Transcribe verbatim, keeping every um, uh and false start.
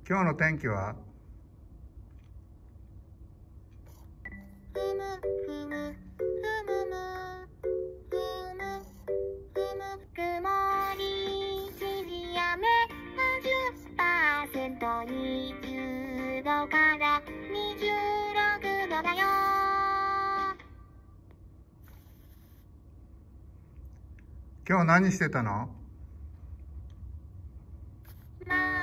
今日の天気は？ ふむふむふむむふむふむ曇り一時雨じゅっパーセントにじゅうどからにじゅうろくどだよ。 今日何してたの？ ま